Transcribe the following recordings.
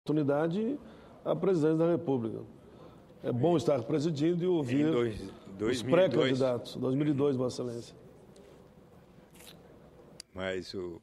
oportunidade à presidência da República. É bom estar presidindo e ouvir os pré-candidatos. 2002, Vossa Excelência. Mas o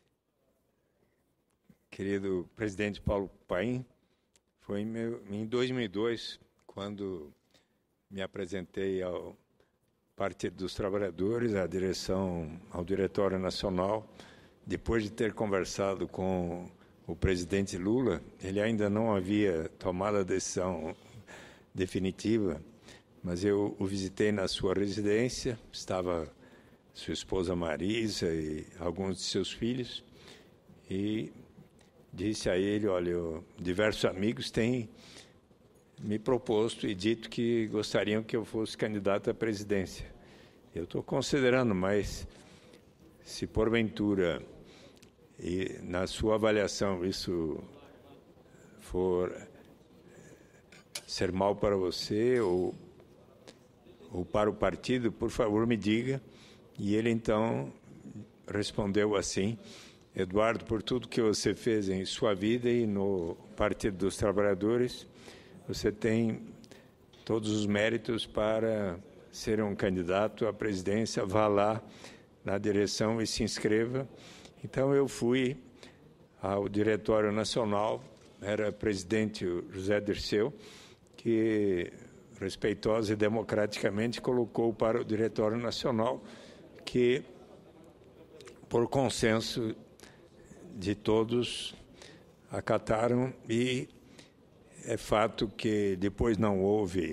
querido presidente Paulo Paim, foi em 2002, quando me apresentei ao Partido dos Trabalhadores, à direção, ao Diretório Nacional, depois de ter conversado com o presidente Lula. Ele ainda não havia tomado a decisão definitiva, mas eu o visitei na sua residência, estava sua esposa Marisa e alguns de seus filhos, e disse a ele: olha, diversos amigos têm me proposto e dito que gostariam que eu fosse candidato à presidência. Eu estou considerando, mas se porventura, e na sua avaliação, isso for ser mal para você ou para o partido, por favor, me diga. E ele, então, respondeu assim: Eduardo, por tudo que você fez em sua vida e no Partido dos Trabalhadores, você tem todos os méritos para ser um candidato à presidência. Vá lá na direção e se inscreva. Então, eu fui ao Diretório Nacional, era presidente o José Dirceu, que respeitosa e democraticamente colocou para o Diretório Nacional, que, por consenso de todos, acataram, e é fato que depois não houve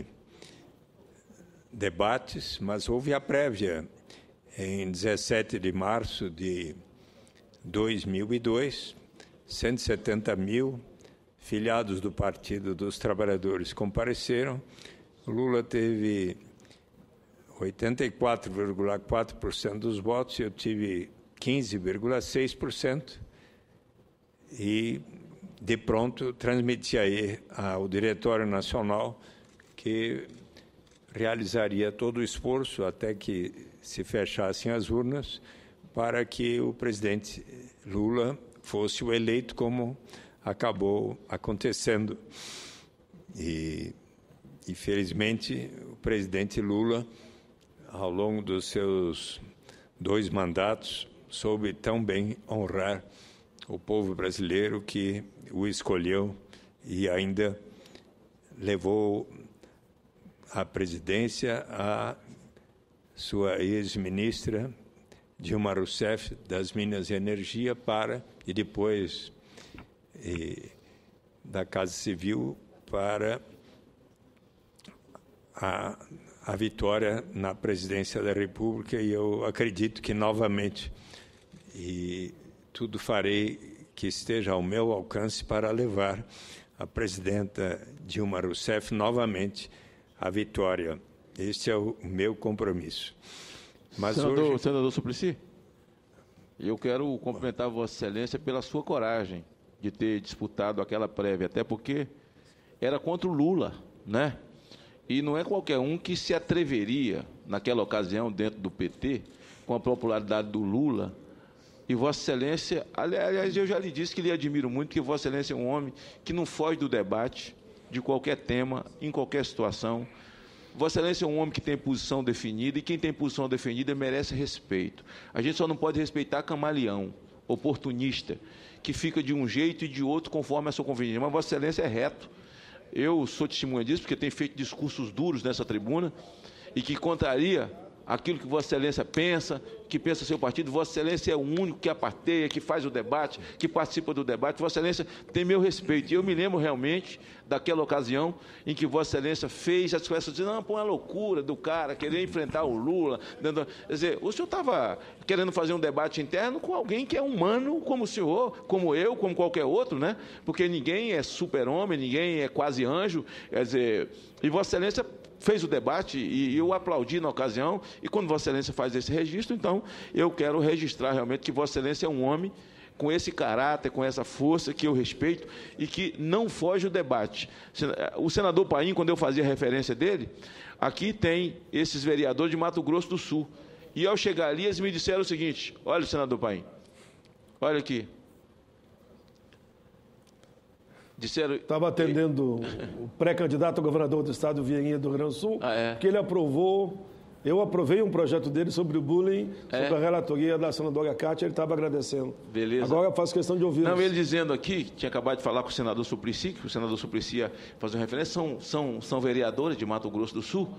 debates, mas houve a prévia em 17 de março de 2002, 170 mil filiados do Partido dos Trabalhadores compareceram. Lula teve 84,4% dos votos, eu tive 15,6%, e, de pronto, transmiti aí ao Diretório Nacional que realizaria todo o esforço até que se fechassem as urnas para que o presidente Lula fosse o eleito, como acabou acontecendo. E, infelizmente, o presidente Lula, ao longo dos seus 2 mandatos, soube tão bem honrar o povo brasileiro que o escolheu e ainda levou à presidência a sua ex-ministra Dilma Rousseff, das Minas e Energia, e depois da Casa Civil, para a vitória na presidência da República. E eu acredito que, novamente, e tudo farei que esteja ao meu alcance para levar a presidenta Dilma Rousseff novamente à vitória. Este é o meu compromisso. Mas Senador Suplicy, eu quero cumprimentar Vossa Excelência pela sua coragem de ter disputado aquela prévia, até porque era contra o Lula, né? E não é qualquer um que se atreveria, naquela ocasião, dentro do PT, com a popularidade do Lula. E Vossa Excelência, aliás, eu já lhe disse que lhe admiro muito, que Vossa Excelência é um homem que não foge do debate de qualquer tema, em qualquer situação. Vossa Excelência é um homem que tem posição definida, e quem tem posição definida merece respeito. A gente só não pode respeitar camaleão, oportunista, que fica de um jeito e de outro conforme a sua conveniência. Mas Vossa Excelência é reto. Eu sou testemunha disso, porque tenho feito discursos duros nessa tribuna e que contraria aquilo que Vossa Excelência pensa, que pensa seu partido. Vossa Excelência é o único que aparteia, que faz o debate, que participa do debate. Vossa Excelência tem meu respeito. E eu me lembro realmente daquela ocasião em que Vossa Excelência fez as coisas, dizendo: não, pô, uma loucura do cara querer enfrentar o Lula. Quer dizer, o senhor estava querendo fazer um debate interno com alguém que é humano como o senhor, como eu, como qualquer outro, né? Porque ninguém é super-homem, ninguém é quase anjo. Quer dizer, e Vossa Excelência fez o debate, e eu aplaudi na ocasião, e quando Vossa Excelência faz esse registro, então eu quero registrar realmente que Vossa Excelência é um homem com esse caráter, com essa força que eu respeito e que não foge o debate. O senador Paim, quando eu fazia referência dele, aqui tem esses vereadores de Mato Grosso do Sul, e ao chegar ali eles me disseram o seguinte: olha, senador Paim, olha aqui, Disseram... Estava atendendo o pré-candidato a governador do estado, Vieirinha, do Rio Grande do Sul, que ele aprovou. Eu aprovei um projeto dele sobre o bullying, sobre a relatoria da senadora Cátia, ele estava agradecendo. Beleza. Agora eu faço questão de ouvir. Não, ele dizendo aqui, tinha acabado de falar com o senador Suplicy, que o senador Suplicy ia fazer uma referência, são vereadores de Mato Grosso do Sul,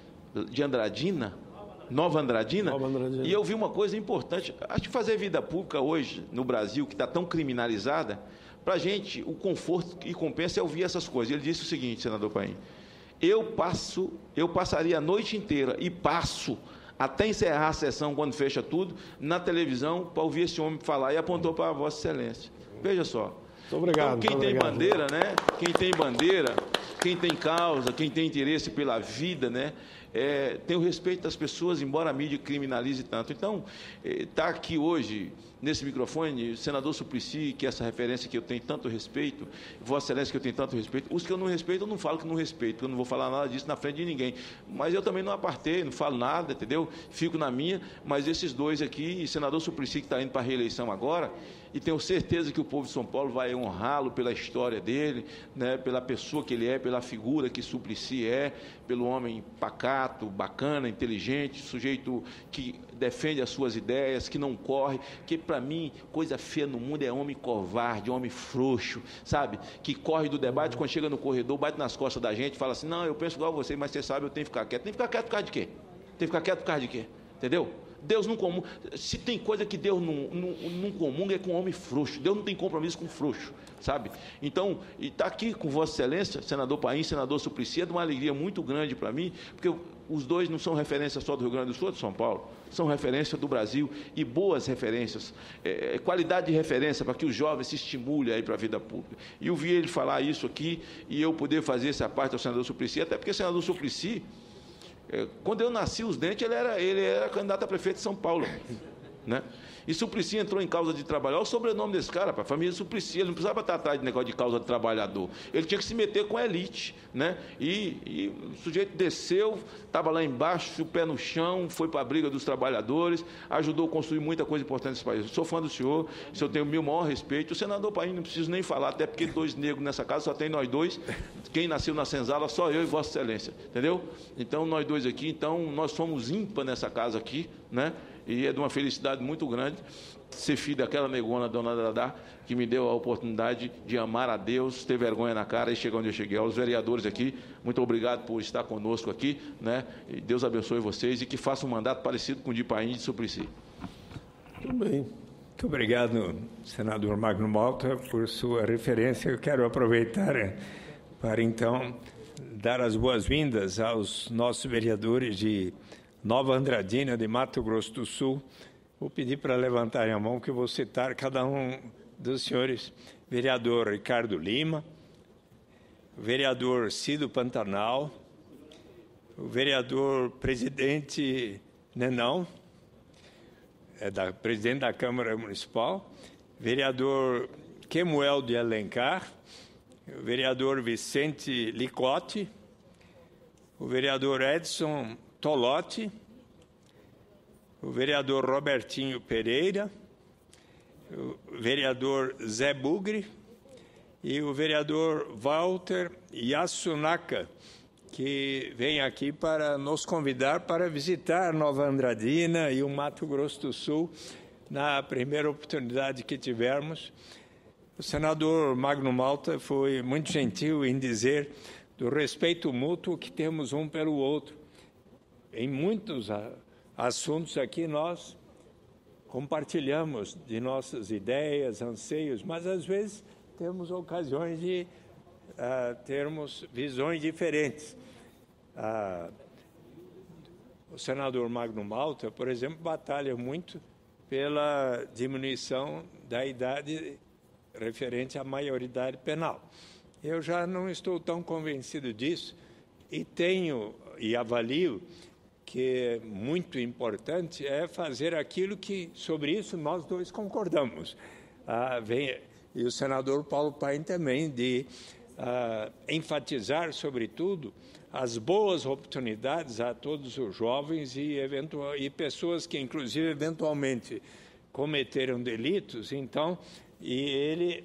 de Andradina, Nova Andradina, e eu vi uma coisa importante. Acho que fazer vida pública hoje, no Brasil, que está tão criminalizada, para a gente, o conforto e compensa é ouvir essas coisas. Ele disse o seguinte, senador Paim: eu passaria a noite inteira e passo até encerrar a sessão, quando fecha tudo, na televisão, para ouvir esse homem falar, e apontou para a Vossa Excelência. Veja só. Muito obrigado. Então, quem tem bandeira, né? Quem tem bandeira, quem tem causa, quem tem interesse pela vida, né? Tem o respeito das pessoas, embora a mídia criminalize tanto. Então, está aqui hoje, nesse microfone, o senador Suplicy, que é essa referência que eu tenho tanto respeito, Vossa Excelência, que eu tenho tanto respeito. Os que eu não respeito, eu não falo que não respeito, porque eu não vou falar nada disso na frente de ninguém. Mas eu também não apartei, não falo nada, entendeu? Fico na minha, mas esses dois aqui, senador Suplicy, que está indo para a reeleição agora, e tenho certeza que o povo de São Paulo vai honrá-lo pela história dele, né, pela pessoa que ele é, pela figura que Suplicy é, pelo homem pacato, bacana, inteligente, sujeito que defende as suas ideias, que não corre, que para mim, coisa feia no mundo é homem covarde, homem frouxo, sabe? Que corre do debate, quando chega no corredor, bate nas costas da gente, fala assim, não, eu penso igual a você, mas você sabe, eu tenho que ficar quieto. Tem que ficar quieto por causa de quê? Tem que ficar quieto por causa de quê? Entendeu? Deus não comunga. Se tem coisa que Deus não comunga é com homem frouxo. Deus não tem compromisso com frouxo, sabe? Então, e está aqui com Vossa Excelência, senador Paim, senador Suplicy, é de uma alegria muito grande para mim, porque os dois não são referência só do Rio Grande do Sul ou de São Paulo, são referência do Brasil, e boas referências, qualidade de referência para que os jovens se estimulem aí para a vida pública. E eu vi ele falar isso aqui, e eu poder fazer essa parte ao senador Suplicy, até porque o senador Suplicy, quando eu nasci, os dentes, ele era candidato a prefeito de São Paulo, né? E Suplicy entrou em causa de trabalhador. Olha o sobrenome desse cara, para a família Suplicy. Ele não precisava estar atrás de negócio de causa de trabalhador. Ele tinha que se meter com a elite, né? E o sujeito desceu, estava lá embaixo, o pé no chão, foi para a briga dos trabalhadores, ajudou a construir muita coisa importante nesse país. Eu sou fã do senhor tenho o meu maior respeito. O senador Paim, não preciso nem falar, até porque dois negros nessa casa, só tem nós dois. Quem nasceu na senzala, só eu e Vossa Excelência, entendeu? Então, nós dois aqui, então, nós somos ímpar nessa casa aqui, né? E é de uma felicidade muito grande ser filho daquela negona, dona Dadá, que me deu a oportunidade de amar a Deus, ter vergonha na cara e chegar onde eu cheguei. Aos vereadores aqui, muito obrigado por estar conosco aqui, né? E Deus abençoe vocês e que faça um mandato parecido com o de Paim e de Suplicy. Tudo bem. Muito obrigado, senador Magno Malta, por sua referência. Eu quero aproveitar para, então, dar as boas-vindas aos nossos vereadores de Nova Andradina, de Mato Grosso do Sul. Vou pedir para levantarem a mão, que eu vou citar cada um dos senhores. Vereador Ricardo Lima, o vereador Cido Pantanal, o vereador presidente Nenão, presidente da Câmara Municipal, vereador Kemuel de Alencar, o vereador Vicente Licote, o vereador Edson Tolotti, o vereador Robertinho Pereira, o vereador Zé Bugre e o vereador Walter Yasunaka, que vem aqui para nos convidar para visitar Nova Andradina e o Mato Grosso do Sul na primeira oportunidade que tivermos. O senador Magno Malta foi muito gentil em dizer do respeito mútuo que temos um pelo outro. Em muitos assuntos aqui nós compartilhamos de nossas ideias, anseios, mas às vezes temos ocasiões de termos visões diferentes. O senador Magno Malta, por exemplo, batalha muito pela diminuição da idade referente à maioridade penal. Eu já não estou tão convencido disso e avalio que é muito importante fazer aquilo que, sobre isso, nós dois concordamos. E o senador Paulo Paim também, de enfatizar, sobretudo, as boas oportunidades a todos os jovens e pessoas que, inclusive, eventualmente cometeram delitos. Então, e ele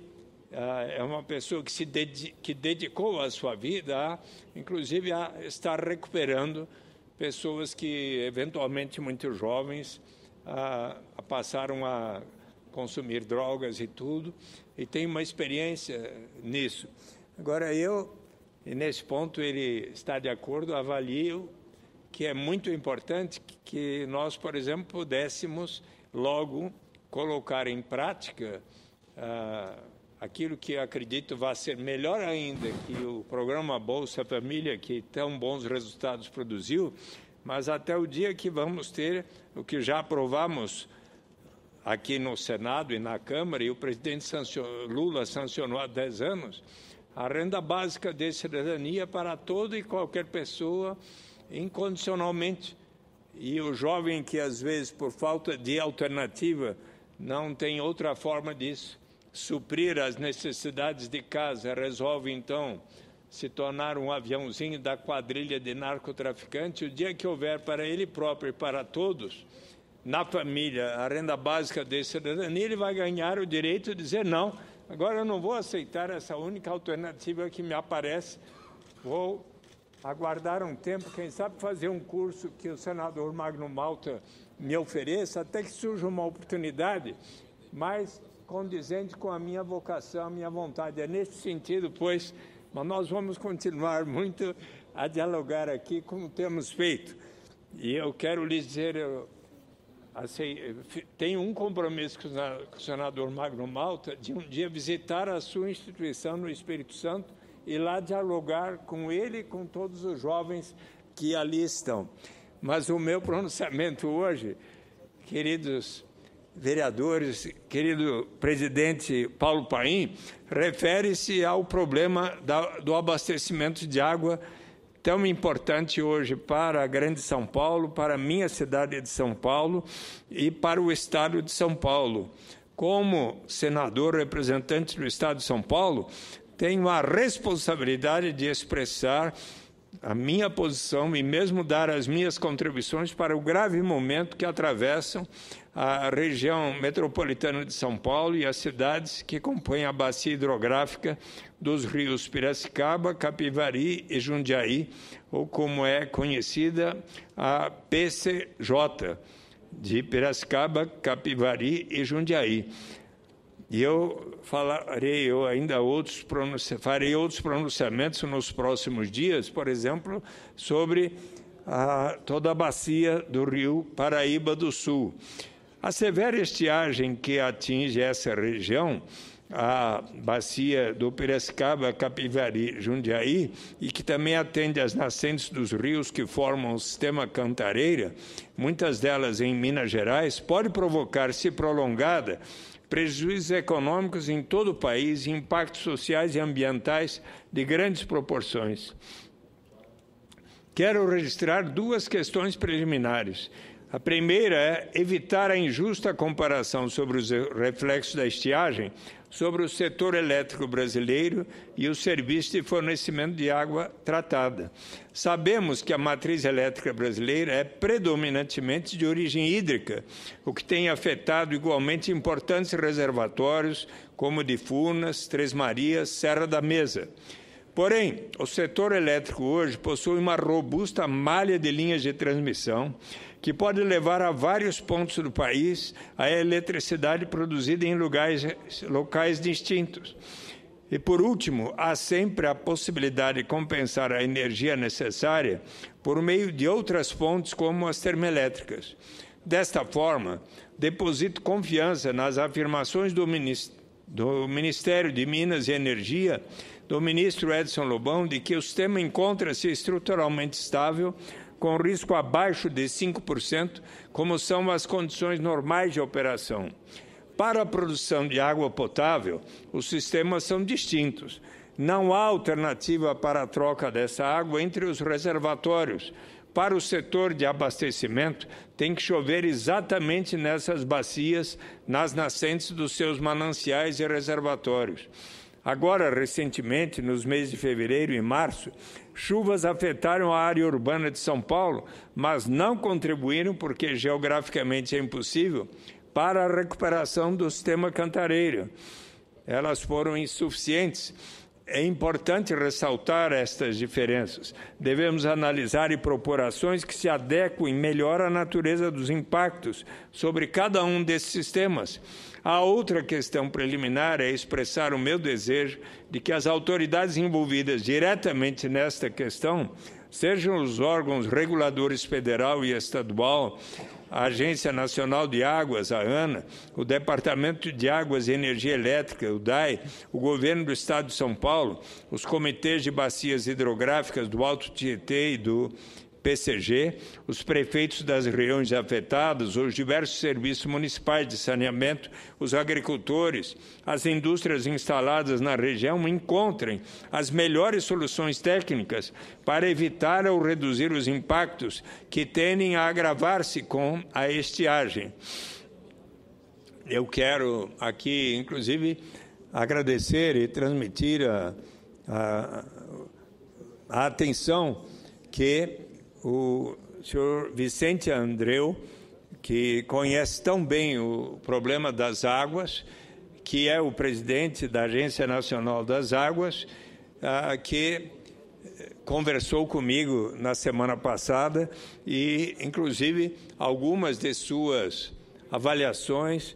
é uma pessoa que dedicou a sua vida, inclusive, a estar recuperando pessoas que, eventualmente, muito jovens, passaram a consumir drogas e tudo, e tem uma experiência nisso. Agora, e nesse ponto ele está de acordo, avalio que é muito importante que nós, por exemplo, pudéssemos logo colocar em prática aquilo que eu acredito vai ser melhor ainda que o programa Bolsa Família, que tão bons resultados produziu, mas até o dia que vamos ter o que já aprovamos aqui no Senado e na Câmara, e o presidente Lula sancionou há 10 anos, a renda básica de cidadania para toda e qualquer pessoa, incondicionalmente. E o jovem que, às vezes, por falta de alternativa, não tem outra forma disso, suprir as necessidades de casa, resolve, então, se tornar um aviãozinho da quadrilha de narcotraficante, o dia que houver para ele próprio e para todos, na família, a renda básica de cidadania, ele vai ganhar o direito de dizer não, agora eu não vou aceitar essa única alternativa que me aparece, vou aguardar um tempo, quem sabe fazer um curso que o senador Magno Malta me ofereça, até que surja uma oportunidade mais condizente com a minha vocação, a minha vontade. É nesse sentido, pois, mas nós vamos continuar muito a dialogar aqui, como temos feito. E eu quero lhes dizer, tenho um compromisso com o senador Magno Malta de um dia visitar a sua instituição no Espírito Santo e lá dialogar com ele e com todos os jovens que ali estão. Mas o meu pronunciamento hoje, queridos vereadores, querido presidente Paulo Paim, refere-se ao problema do abastecimento de água tão importante hoje para a Grande São Paulo, para a minha cidade de São Paulo e para o Estado de São Paulo. Como senador representante do Estado de São Paulo, tenho a responsabilidade de expressar a minha posição e mesmo dar as minhas contribuições para o grave momento que atravessam a região metropolitana de São Paulo e as cidades que compõem a bacia hidrográfica dos rios Piracicaba, Capivari e Jundiaí, ou como é conhecida a PCJ, de Piracicaba, Capivari e Jundiaí. E farei outros pronunciamentos nos próximos dias, por exemplo, sobre toda a bacia do rio Paraíba do Sul. A severa estiagem que atinge essa região, a bacia do Piracicaba, Capivari, Jundiaí, e que também atende às nascentes dos rios que formam o sistema Cantareira, muitas delas em Minas Gerais, pode provocar, se prolongada, prejuízos econômicos em todo o país e impactos sociais e ambientais de grandes proporções. Quero registrar duas questões preliminares. A primeira é evitar a injusta comparação sobre os reflexos da estiagem sobre o setor elétrico brasileiro e o serviço de fornecimento de água tratada. Sabemos que a matriz elétrica brasileira é predominantemente de origem hídrica, o que tem afetado igualmente importantes reservatórios, como de Furnas, Três Marias, Serra da Mesa. Porém, o setor elétrico hoje possui uma robusta malha de linhas de transmissão que pode levar a vários pontos do país a eletricidade produzida em locais distintos. E, por último, há sempre a possibilidade de compensar a energia necessária por meio de outras fontes, como as termoelétricas. Desta forma, deposito confiança nas afirmações do Ministério de Minas e Energia, do ministro Edson Lobão, de que o sistema encontra-se estruturalmente estável, com risco abaixo de 5%, como são as condições normais de operação. Para a produção de água potável, os sistemas são distintos. Não há alternativa para a troca dessa água entre os reservatórios. Para o setor de abastecimento, tem que chover exatamente nessas bacias, nas nascentes dos seus mananciais e reservatórios. Agora, recentemente, nos meses de fevereiro e março, chuvas afetaram a área urbana de São Paulo, mas não contribuíram, porque geograficamente é impossível, para a recuperação do sistema Cantareira. elas foram insuficientes. É importante ressaltar estas diferenças. Devemos analisar e propor ações que se adequem melhor à natureza dos impactos sobre cada um desses sistemas. A outra questão preliminar é expressar o meu desejo de que as autoridades envolvidas diretamente nesta questão, sejam os órgãos reguladores federal e estadual, a Agência Nacional de Águas, a ANA, o Departamento de Águas e Energia Elétrica, o DAE, o Governo do Estado de São Paulo, os comitês de bacias hidrográficas do Alto Tietê e do PCG, os prefeitos das regiões afetadas, os diversos serviços municipais de saneamento, os agricultores, as indústrias instaladas na região encontrem as melhores soluções técnicas para evitar ou reduzir os impactos que tendem a agravar-se com a estiagem. Eu quero aqui, inclusive, agradecer e transmitir a atenção que o senhor Vicente Andreu, que conhece tão bem o problema das águas, que é o presidente da Agência Nacional das Águas, que conversou comigo na semana passada e, inclusive, algumas de suas avaliações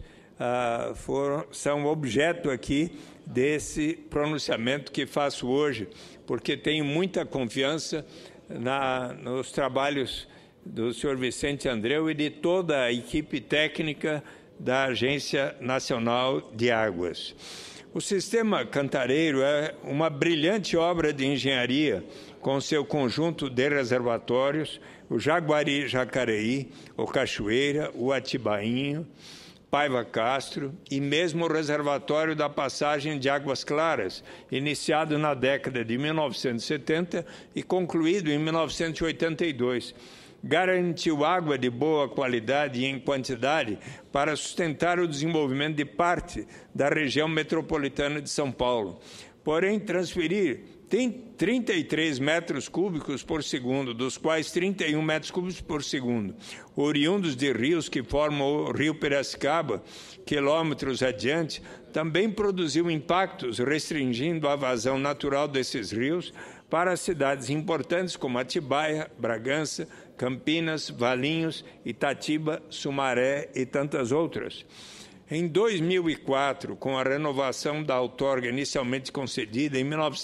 são objeto aqui desse pronunciamento que faço hoje, porque tenho muita confiança nos trabalhos do senhor Vicente Andreu e de toda a equipe técnica da Agência Nacional de Águas. O sistema Cantareiro é uma brilhante obra de engenharia com seu conjunto de reservatórios, o Jaguari-Jacareí, o Cachoeira, o Atibainho, Paiva Castro e mesmo o reservatório da passagem de Águas Claras, iniciado na década de 1970 e concluído em 1982. Garantiu água de boa qualidade e em quantidade para sustentar o desenvolvimento de parte da região metropolitana de São Paulo. Porém, transferir tem 33 metros cúbicos por segundo, dos quais 31 metros cúbicos por segundo, oriundos de rios que formam o rio Piracicaba, quilômetros adiante, também produziu impactos restringindo a vazão natural desses rios para cidades importantes como Atibaia, Bragança, Campinas, Valinhos, Itatiba, Sumaré e tantas outras. Em 2004, com a renovação da outorga inicialmente concedida em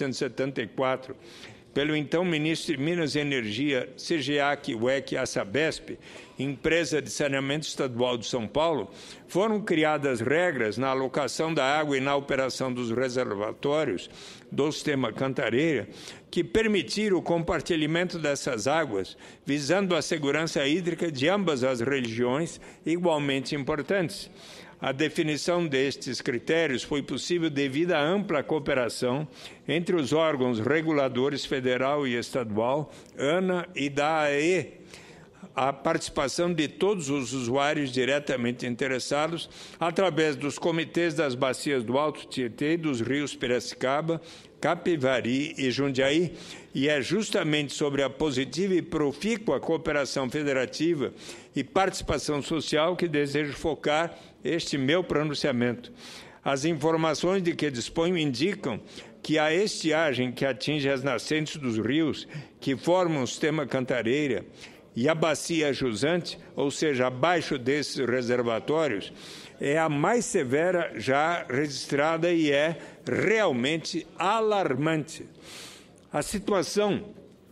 1974 pelo então ministro de Minas e Energia, SEGEAC, UEC e Sabesp, empresa de saneamento estadual de São Paulo, foram criadas regras na alocação da água e na operação dos reservatórios do sistema Cantareira que permitiram o compartilhamento dessas águas, visando a segurança hídrica de ambas as regiões, igualmente importantes. A definição destes critérios foi possível devido à ampla cooperação entre os órgãos reguladores federal e estadual, ANA e da AE, a participação de todos os usuários diretamente interessados através dos comitês das bacias do Alto Tietê e dos rios Piracicaba, Capivari e Jundiaí, e é justamente sobre a positiva e profícua cooperação federativa e participação social que desejo focar este meu pronunciamento. As informações de que disponho indicam que a estiagem que atinge as nascentes dos rios que formam o sistema Cantareira e a bacia jusante, ou seja, abaixo desses reservatórios, é a mais severa já registrada e é realmente alarmante. A situação,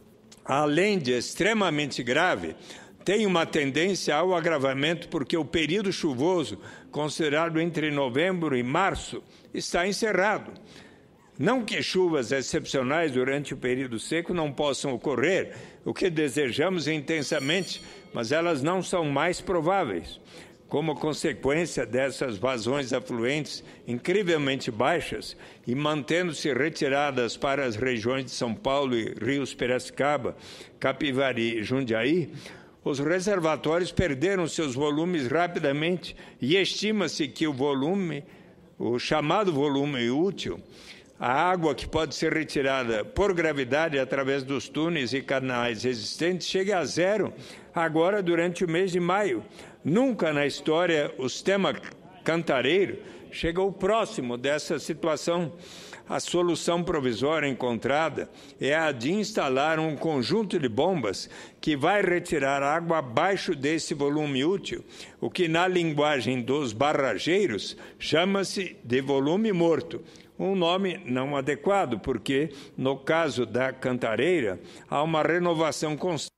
além de extremamente grave, tem uma tendência ao agravamento porque o período chuvoso, considerado entre novembro e março, está encerrado. Não que chuvas excepcionais durante o período seco não possam ocorrer, o que desejamos intensamente, mas elas não são mais prováveis. Como consequência dessas vazões afluentes incrivelmente baixas e mantendo-se retiradas para as regiões de São Paulo e rios Piracicaba, Capivari e Jundiaí, os reservatórios perderam seus volumes rapidamente e estima-se que o chamado volume útil, a água que pode ser retirada por gravidade através dos túneis e canais existentes, chegue a zero agora durante o mês de maio. Nunca na história o sistema Cantareiro chegou próximo dessa situação. A solução provisória encontrada é a de instalar um conjunto de bombas que vai retirar água abaixo desse volume útil, o que na linguagem dos barrageiros chama-se de volume morto. Um nome não adequado, porque, no caso da Cantareira, há uma renovação constante.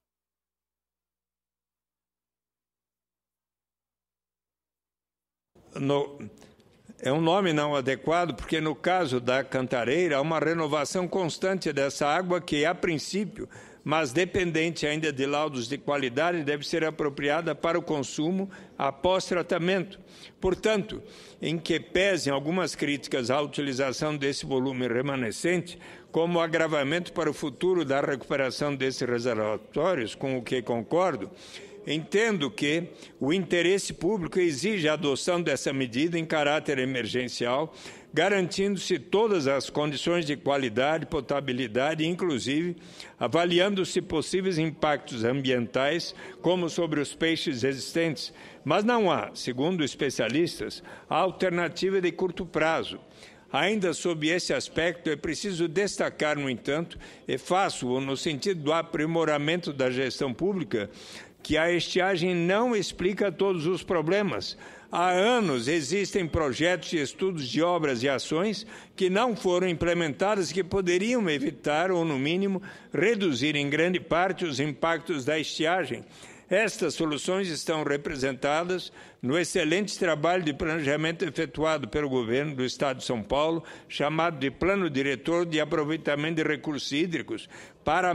É um nome não adequado, porque no caso da Cantareira, há uma renovação constante dessa água que, a princípio, mas dependente ainda de laudos de qualidade, deve ser apropriada para o consumo após tratamento. Portanto, em que pesem algumas críticas à utilização desse volume remanescente, como agravamento para o futuro da recuperação desses reservatórios, com o que concordo, entendo que o interesse público exige a adoção dessa medida em caráter emergencial, garantindo-se todas as condições de qualidade, potabilidade, inclusive avaliando-se possíveis impactos ambientais, como sobre os peixes existentes. Mas não há, segundo especialistas, alternativa de curto prazo. Ainda sob esse aspecto, é preciso destacar, no entanto, e faço-o no sentido do aprimoramento da gestão pública, que a estiagem não explica todos os problemas. Há anos existem projetos e estudos de obras e ações que não foram implementadas, que poderiam evitar ou, no mínimo, reduzir em grande parte os impactos da estiagem. Estas soluções estão representadas no excelente trabalho de planejamento efetuado pelo governo do Estado de São Paulo, chamado de Plano Diretor de Aproveitamento de Recursos Hídricos para a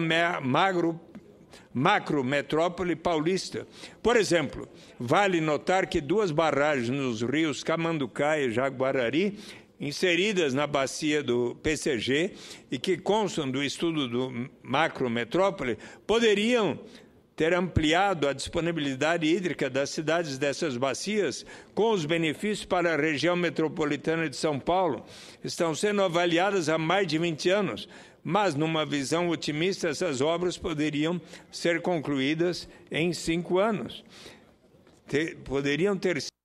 macrometrópole paulista. Por exemplo, vale notar que 2 barragens nos rios Camanducaia e Jaguarari, inseridas na bacia do PCG e que constam do estudo do macrometrópole, poderiam ter ampliado a disponibilidade hídrica das cidades dessas bacias, com os benefícios para a região metropolitana de São Paulo. Estão sendo avaliadas há mais de 20 anos, mas, numa visão otimista, essas obras poderiam ser concluídas em 5 anos. Poderiam ter sido.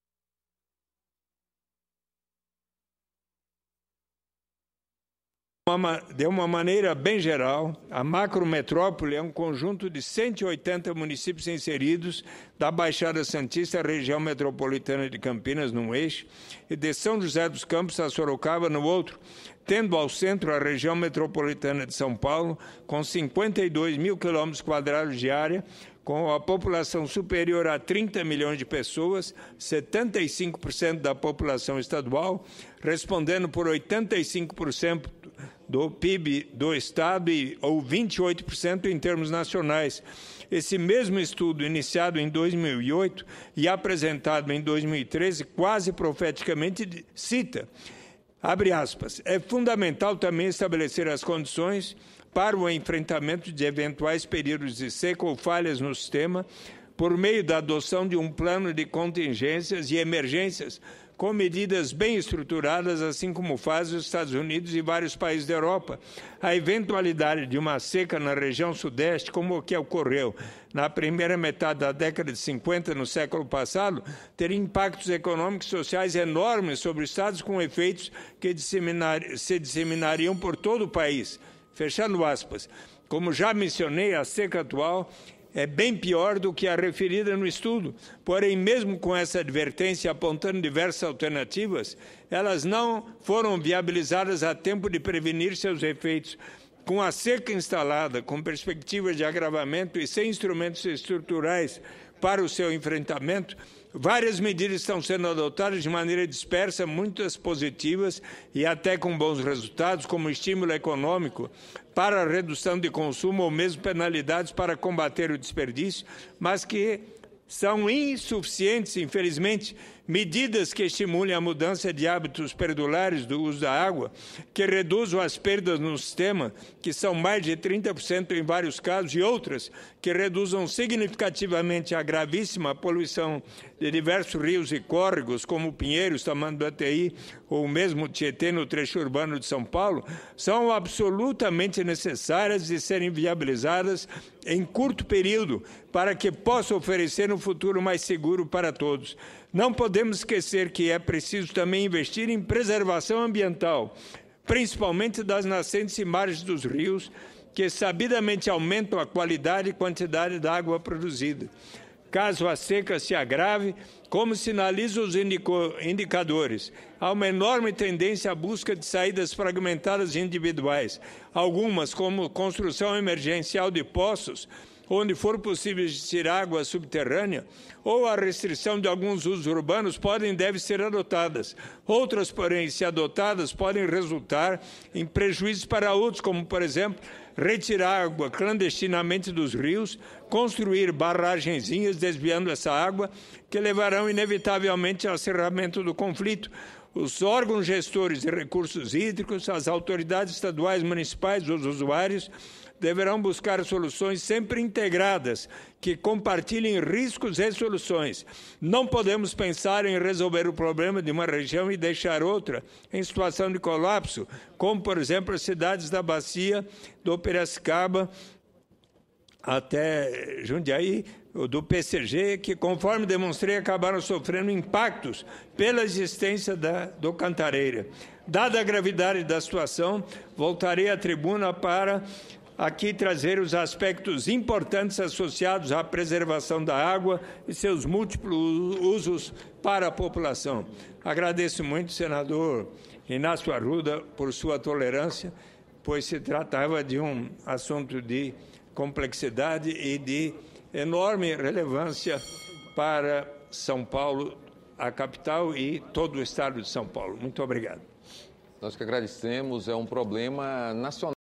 De uma maneira bem geral, a macrometrópole é um conjunto de 180 municípios inseridos da Baixada Santista, região metropolitana de Campinas, num eixo, e de São José dos Campos a Sorocaba, no outro, tendo ao centro a região metropolitana de São Paulo, com 52 mil quilômetros quadrados de área, com a população superior a 30 milhões de pessoas, 75% da população estadual, respondendo por 85% do PIB do Estado ou 28% em termos nacionais. Esse mesmo estudo, iniciado em 2008 e apresentado em 2013, quase profeticamente cita, abre aspas, é fundamental também estabelecer as condições para o enfrentamento de eventuais períodos de seca ou falhas no sistema por meio da adoção de um plano de contingências e emergências com medidas bem estruturadas, assim como fazem os Estados Unidos e vários países da Europa. A eventualidade de uma seca na região sudeste, como o que ocorreu na primeira metade da década de 50, no século passado, teria impactos econômicos e sociais enormes sobre estados, com efeitos que se disseminariam por todo o país. Fechando aspas. Como já mencionei, a seca atual é bem pior do que a referida no estudo. Porém, mesmo com essa advertência apontando diversas alternativas, elas não foram viabilizadas a tempo de prevenir seus efeitos. Com a seca instalada, com perspectivas de agravamento e sem instrumentos estruturais para o seu enfrentamento, várias medidas estão sendo adotadas de maneira dispersa, muitas positivas e até com bons resultados, como estímulo econômico para a redução de consumo ou mesmo penalidades para combater o desperdício, mas que são insuficientes, infelizmente, medidas que estimulem a mudança de hábitos pendulares do uso da água, que reduzam as perdas no sistema, que são mais de 30% em vários casos, e outras que reduzam significativamente a gravíssima poluição de diversos rios e córregos, como Pinheiros, Tamanduateí ou mesmo Tietê, no trecho urbano de São Paulo, são absolutamente necessárias de serem viabilizadas em curto período para que possa oferecer um futuro mais seguro para todos. Não podemos esquecer que é preciso também investir em preservação ambiental, principalmente das nascentes e margens dos rios, que sabidamente aumentam a qualidade e quantidade da água produzida. Caso a seca se agrave, como sinalizam os indicadores, há uma enorme tendência à busca de saídas fragmentadas e individuais, algumas como construção emergencial de poços, onde for possível existir água subterrânea, ou a restrição de alguns usos urbanos podem e devem ser adotadas. Outras, porém, se adotadas, podem resultar em prejuízos para outros, como, por exemplo, retirar água clandestinamente dos rios, construir barragenzinhas desviando essa água, que levarão inevitavelmente ao acerramento do conflito. Os órgãos gestores de recursos hídricos, as autoridades estaduais, municipais, os usuários, deverão buscar soluções sempre integradas, que compartilhem riscos e soluções. Não podemos pensar em resolver o problema de uma região e deixar outra em situação de colapso, como, por exemplo, as cidades da bacia do Piracicaba até Jundiaí, do PCG, que, conforme demonstrei, acabaram sofrendo impactos pela existência do Cantareira. Dada a gravidade da situação, voltarei à tribuna para aqui trazer os aspectos importantes associados à preservação da água e seus múltiplos usos para a população. Agradeço muito, senador Inácio Arruda, por sua tolerância, pois se tratava de um assunto de complexidade e de enorme relevância para São Paulo, a capital, e todo o estado de São Paulo. Muito obrigado. Nós que agradecemos, é um problema nacional.